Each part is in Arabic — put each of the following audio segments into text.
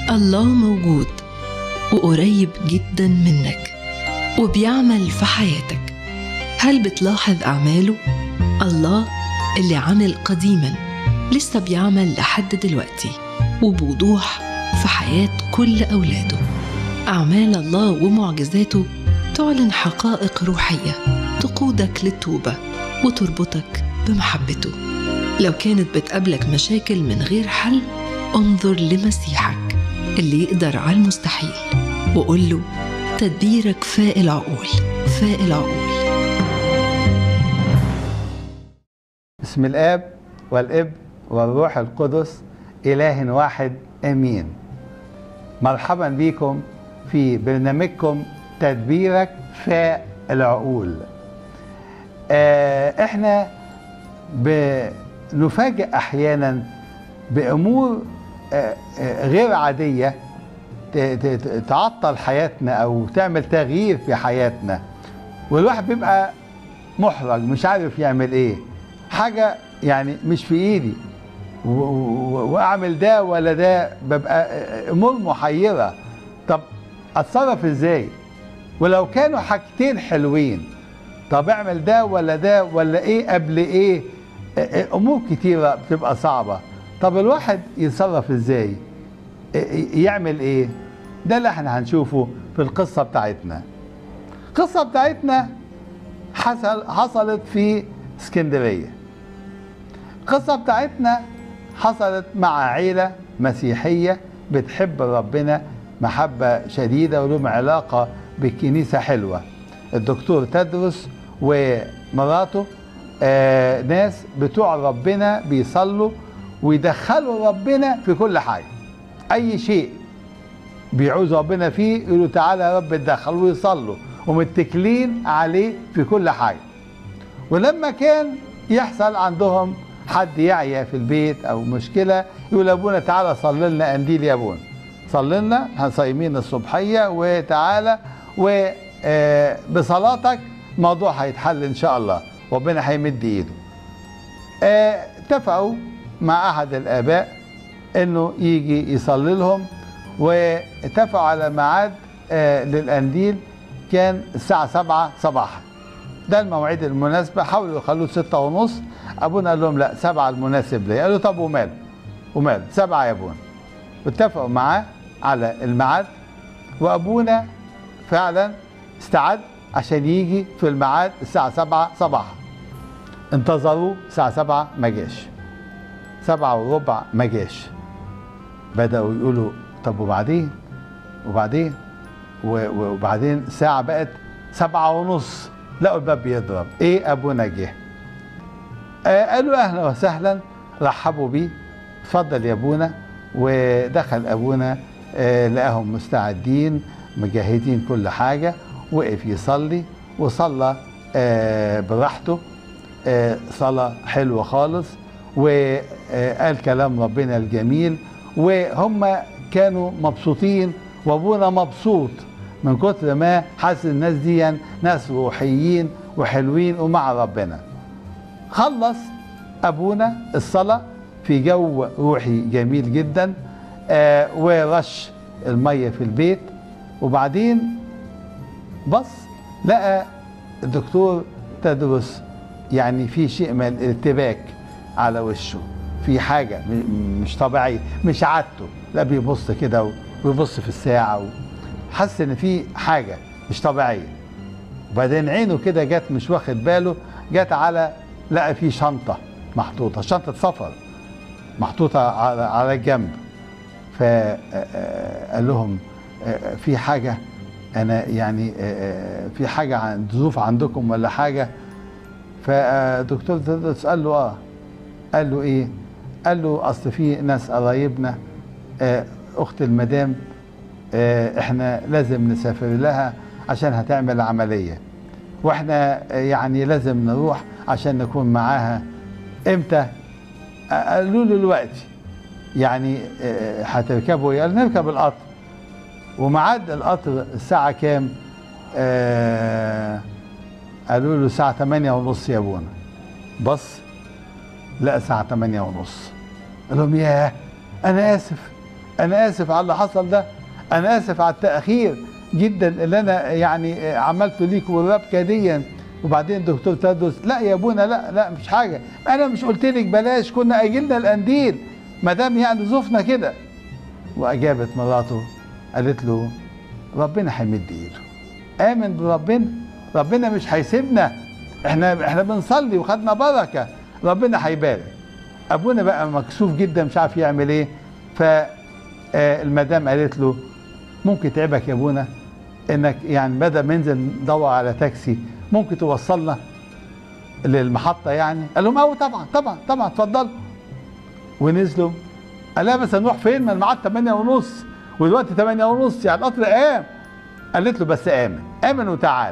الله موجود وقريب جدا منك وبيعمل في حياتك. هل بتلاحظ أعماله؟ الله اللي عمل قديما لسه بيعمل لحد دلوقتي وبوضوح في حياة كل أولاده. أعمال الله ومعجزاته تعلن حقائق روحية تقودك للتوبة وتربطك بمحبته. لو كانت بتقابلك مشاكل من غير حل، انظر لمسيحك اللي يقدر على المستحيل وقول له تدبيرك فاق العقول، فاق العقول. بسم الآب والابن والروح القدس إله واحد آمين. مرحبا بكم في برنامجكم تدبيرك فاق العقول. احنا بنفاجئ احيانا بامور غير عاديه تعطل حياتنا او تعمل تغيير في حياتنا، والواحد بيبقى محرج مش عارف يعمل ايه. حاجه يعني مش في ايدي واعمل ده ولا ده، ببقى امور محيره. طب اتصرف ازاي؟ ولو كانوا حاجتين حلوين، طب اعمل ده ولا ده ولا ايه قبل ايه؟ امور كتيره بتبقى صعبه. طب الواحد يتصرف ازاي؟ يعمل ايه؟ ده اللي احنا هنشوفه في القصه بتاعتنا. القصه بتاعتنا حصلت في اسكندريه. القصه بتاعتنا حصلت مع عيله مسيحيه بتحب ربنا محبه شديده ولهم علاقه بالكنيسه حلوه. الدكتور تدرس ومراته ناس بتوع ربنا، بيصلوا ويدخلوا ربنا في كل حاجه. اي شيء بيعوز ربنا فيه يقولوا تعالى يا رب اتدخل، ويصلوا ومتكلين عليه في كل حاجه. ولما كان يحصل عندهم حد يعيا في البيت او مشكله، يقول ابونا تعالى صلي لنا قنديل يا ابونا، صلي لنا هنصيمين الصبحيه وتعالى بصلاتك الموضوع هيتحل ان شاء الله، ربنا هيمد ايده. اتفقوا مع احد الاباء انه يجي يصلي لهم، واتفقوا على ميعاد للقنديل كان الساعه 7 صباحا. ده الموعد المناسبه. حاولوا يخلوه 6:30. ابونا قال لهم لا 7 المناسب لي. قالوا طب وماله 7 يا ابونا. واتفقوا معاه على الميعاد، وابونا فعلا استعد عشان يجي في الميعاد الساعة 7 صباحا. انتظروا الساعة 7 ما جاش، 7:15 ما جاش. بدأوا يقولوا طب وبعدين الساعة بقت 7:30، لقوا الباب بيضرب. ايه ابونا جه. قالوا اهلا وسهلا، رحبوا بيه، اتفضل يا ابونا. ودخل ابونا لقاهم مستعدين مجهزين كل حاجة، وقف يصلي وصلى براحته، صلاة حلوة خالص، وقال كلام ربنا الجميل، وهم كانوا مبسوطين، وابونا مبسوط من كتر ما حاسس الناس دي ناس روحيين وحلوين ومع ربنا. خلص ابونا الصلاة في جو روحي جميل جدا، ورش المية في البيت، وبعدين بص لقى الدكتور تدرس يعني في شيء من الارتباك على وشه، في حاجة مش طبيعية، مش عادته. لا بيبص كده ويبص في الساعة، حس ان في حاجة مش طبيعية. وبعدين عينه كده جت مش واخد باله، جت على لقى في شنطة محطوطة، شنطة سفر محطوطة على الجنب. فقال لهم في حاجة، أنا يعني في حاجة عن ظروف عندكم ولا حاجة؟ فدكتور تدرس قال له قال له إيه؟ قال له أصل في ناس قرايبنا، أخت المدام إحنا لازم نسافر لها عشان هتعمل عملية، وإحنا يعني لازم نروح عشان نكون معاها. إمتى؟ قالوا له دلوقتي. يعني هتركبوا؟ قال نركب القطر. وميعاد القطر الساعة كام؟ قالوا له الساعة 8:30 يا ابونا. بص لقى الساعة 8:30. قال لهم ياه أنا آسف، انا اسف على اللي حصل ده، انا اسف على التاخير جدا اللي انا يعني عملته ليك والربكه دي. وبعدين دكتور تدرس لا يا ابونا لا مش حاجه، انا مش قلت لك بلاش، كنا اجلنا القنديل ما دام يعني ظروفنا كده. واجابت مراته قالت له ربنا هيمد ايده، امن بربنا، ربنا مش هيسيبنا، احنا بنصلي وخدنا بركه، ربنا هيبارك. ابونا بقى مكسوف جدا مش عارف يعمل ايه. فالمدام قالت له ممكن تعبك يا ابونا انك يعني بدل ما ننزل ندور على تاكسي ممكن توصلنا للمحطه يعني؟ قال لهم اه طبعا اتفضل. ونزلوا. قال لها بس هنروح فين؟ ما الميعاد 8:30 ودلوقتي 8:30 يعني القطر قام. قالت له بس امن وتعال.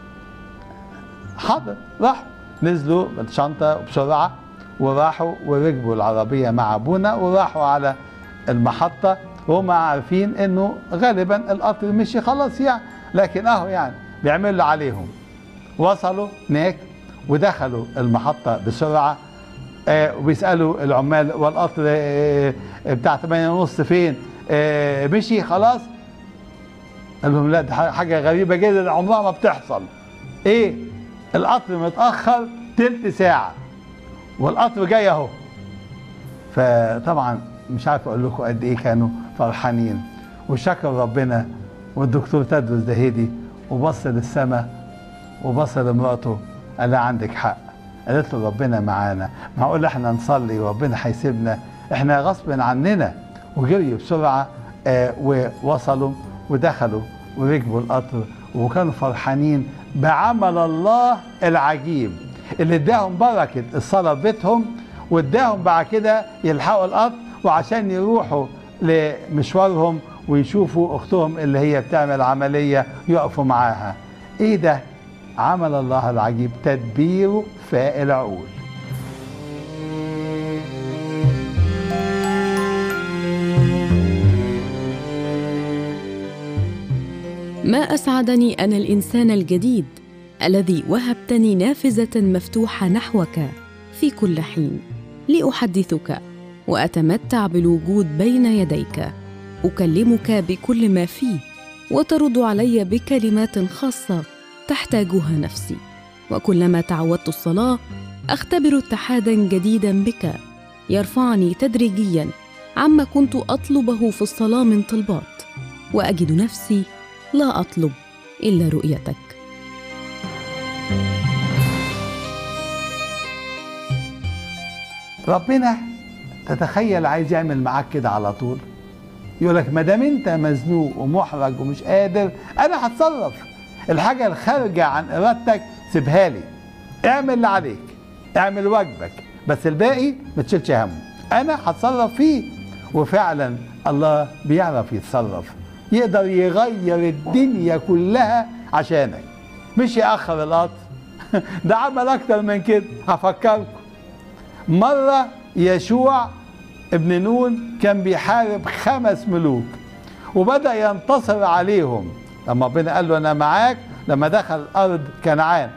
حاضر. راحوا نزلوا بالشنطه بسرعه وراحوا وركبوا العربيه مع ابونا وراحوا على المحطه وهم عارفين انه غالبا القطر مشي خلاص يعني، لكن اهو يعني بيعملوا عليهم. وصلوا هناك ودخلوا المحطه بسرعه وبيسالوا العمال والقطر بتاع 8:30 فين؟ مشي خلاص؟ قال لهم لا، ده حاجه غريبه جدا عمرها ما بتحصل. ايه؟ القطر متاخر تلت ساعه والقطر جاي اهو. فطبعا مش عارف اقول لكم قد ايه كانوا فرحانين وشكروا ربنا. والدكتور تدرس ده هدي وبص للسماء وبص لمراته قال لها عندك حق. قالت له ربنا معانا، معقول احنا نصلي وربنا هيسيبنا؟ احنا غصب عننا. وجريوا بسرعه ووصلوا ودخلوا وركبوا القطر وكانوا فرحانين بعمل الله العجيب اللي اداهم بركه الصلاه في بيتهم واداهم بعد كده يلحقوا القطر وعشان يروحوا لمشوارهم ويشوفوا اختهم اللي هي بتعمل عمليه يقفوا معاها. ايه ده؟ عمل الله العجيب، تدبيره فاق العقول. ما أسعدني أنا الإنسان الجديد الذي وهبتني نافذة مفتوحة نحوك في كل حين لأحدثك وأتمتع بالوجود بين يديك، أكلمك بكل ما فيه وترد علي بكلمات خاصة تحتاجها نفسي. وكلما تعودت الصلاة أختبر اتحادا جديدا بك يرفعني تدريجيا عما كنت أطلبه في الصلاة من طلبات، وأجد نفسي لا أطلب إلا رؤيتك. ربنا تتخيل عايز يعمل معاك كده على طول، يقول لك ما دام انت مزنوق ومحرج ومش قادر انا هتصرف. الحاجه الخارجه عن ارادتك سيبها لي، اعمل اللي عليك، اعمل واجبك، بس الباقي ما تشيلش همه، انا هتصرف فيه. وفعلا الله بيعرف يتصرف، يقدر يغير الدنيا كلها عشانك، مش يأخر القطر. ده عمل اكتر من كده. هفكركم مره يشوع ابن نون كان بيحارب 5 ملوك وبدأ ينتصر عليهم. لما ربنا قال له انا معاك لما دخل ارض كنعان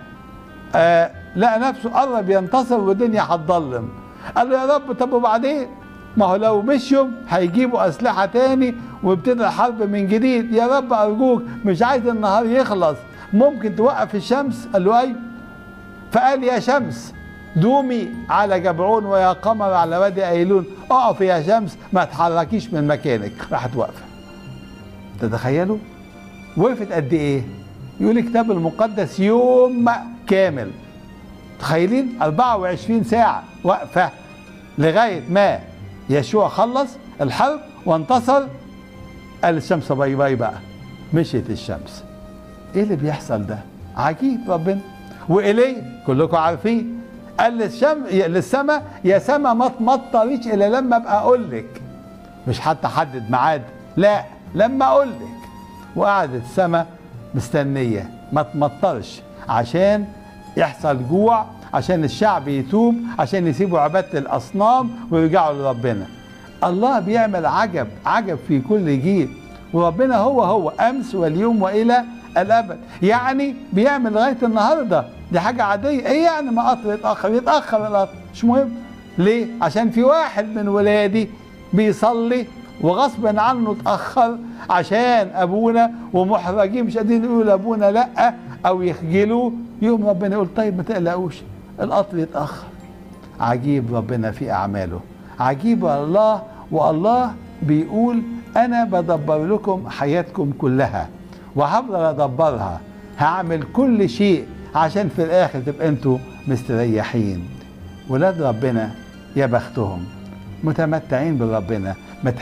لقى نفسه قرب ينتصر والدنيا هتضلم. قال له يا رب طب وبعدين؟ ما هو لو مشيوا هيجيبوا اسلحه تاني ويبتدي الحرب من جديد. يا رب ارجوك مش عايز النهار يخلص، ممكن توقف الشمس؟ قال له ايوه. فقال يا شمس دومي على جبعون ويا قمر على وادي ايلون، اقف يا شمس ما تحركيش من مكانك. راحت واقفه. تتخيلوا وقفت قد ايه؟ يقول الكتاب المقدس يوم كامل. تخيلين 24 ساعه واقفه لغايه ما يشوع خلص الحرب وانتصر. قال الشمس باي باي بقى، مشيت الشمس. ايه اللي بيحصل ده؟ عجيب ربنا. وإليه كلكم عارفين قال للسماء يا سما ما تمطريش الا لما ابقى اقول لك، مش حتى حدد ميعاد، لا لما اقول لك. وقعدت السماء مستنيه ما تمطرش عشان يحصل جوع، عشان الشعب يتوب، عشان يسيبوا عباده الاصنام ويرجعوا لربنا. الله بيعمل عجب في كل جيل، وربنا هو امس واليوم والى الابد. يعني بيعمل لغايه النهارده، دي حاجه عاديه. ايه يعني ما قطر يتاخر القطر مش مهم. ليه؟ عشان في واحد من ولادي بيصلي وغصب عنه اتأخر عشان أبونا ومحرجين مش قادرين يقولوا لأبونا لأ أو يخجلوا، يوم ربنا يقول طيب ما تقلقوش القطر يتأخر. عجيب ربنا في أعماله، عجيب الله. والله بيقول أنا بدبر لكم حياتكم كلها وهفضل أدبرها، هعمل كل شيء عشان في الآخر تبقى أنتوا مستريحين. ولاد ربنا يا بختهم متمتعين بربنا.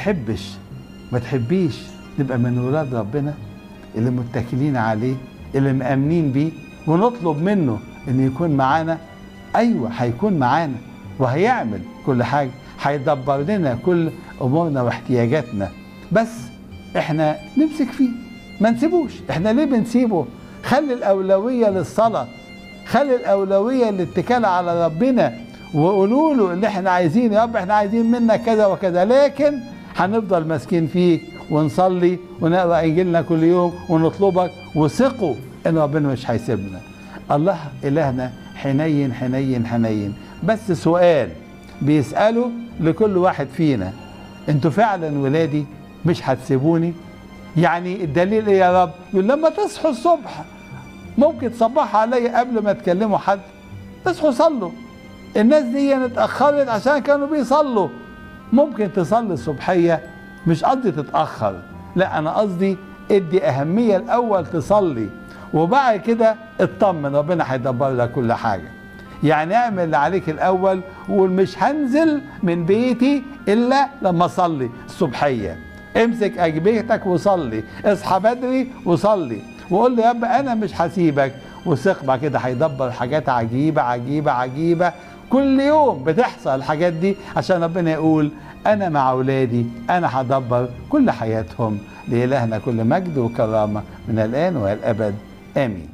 ما تحبيش نبقى من ولاد ربنا اللي متكلين عليه، اللي مأمنين بيه ونطلب منه ان يكون معانا. ايوه هيكون معانا وهيعمل كل حاجة، هيدبر لنا كل امورنا واحتياجاتنا، بس احنا نمسك فيه ما نسيبوش. احنا ليه بنسيبه؟ خلي الاولوية للصلاة، خلي الاولوية للاتكال على ربنا، وقولوا له اللي احنا عايزين يا رب احنا عايزين منك كذا وكذا، لكن هنفضل ماسكين فيك ونصلي ونقرا انجيلنا كل يوم ونطلبك، وثقوا ان ربنا مش هيسيبنا. الله الهنا حنين حنين حنين. بس سؤال بيسأله لكل واحد فينا، انتوا فعلا ولادي مش هتسيبوني؟ يعني الدليل ايه يا رب؟ يقول لما تصحوا الصبح ممكن تصبحوا عليا قبل ما تكلموا حد، تصحوا صلوا. الناس دي اتأخرت عشان كانوا بيصلوا. ممكن تصلي الصبحية، مش قصدي تتأخر، لا أنا قصدي ادي أهمية الأول تصلي، وبعد كده اطمن ربنا هيدبر لك كل حاجة. يعني اعمل اللي عليك الأول وقول مش هنزل من بيتي إلا لما أصلي الصبحية. امسك أجبيتك وصلي، اصحى بدري وصلي، وقول له يا رب أنا مش هسيبك، وثق بعد كده هيدبر حاجات عجيبة عجيبة عجيبة كل يوم بتحصل الحاجات دي، عشان ربنا يقول أنا مع أولادي، أنا هدبر كل حياتهم. لإلهنا كل مجد وكرامة من الآن والأبد آمين.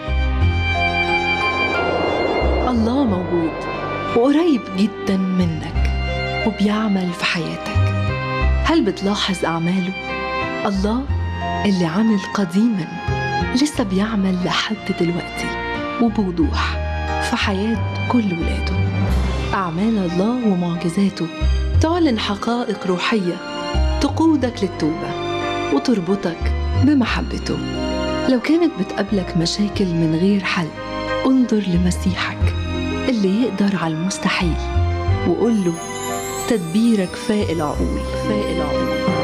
الله موجود وقريب جدا منك وبيعمل في حياتك. هل بتلاحظ أعماله؟ الله اللي عمل قديما لسه بيعمل لحد دلوقتي وبوضوح في حياة كل ولاده. أعمال الله ومعجزاته تعلن حقائق روحية تقودك للتوبة وتربطك بمحبته. لو كانت بتقابلك مشاكل من غير حل، انظر لمسيحك اللي يقدر على المستحيل وقول له تدبيرك فائق العقول.